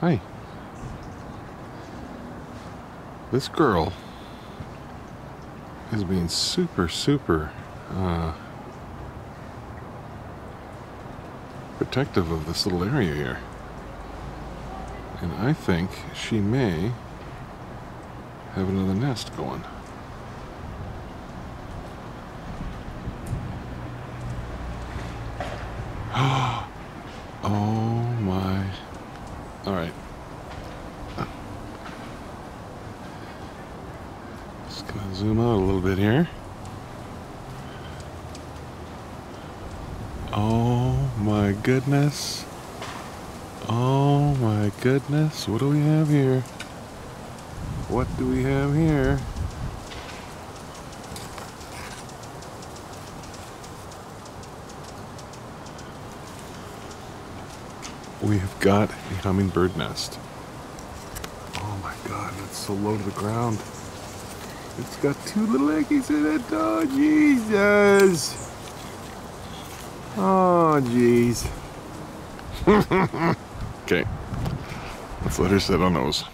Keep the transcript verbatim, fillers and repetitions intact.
Hi. This girl is being super, super uh, protective of this little area here. And I think she may have another nest going. Oh my. Alright. Just gonna zoom out a little bit here. Oh my goodness. Oh my goodness. What do we have here? What do we have here? We have got a hummingbird nest. Oh my god, it's so low to the ground. It's got two little eggies in it. Oh Jesus. Oh jeez. Okay, let's let her sit on those.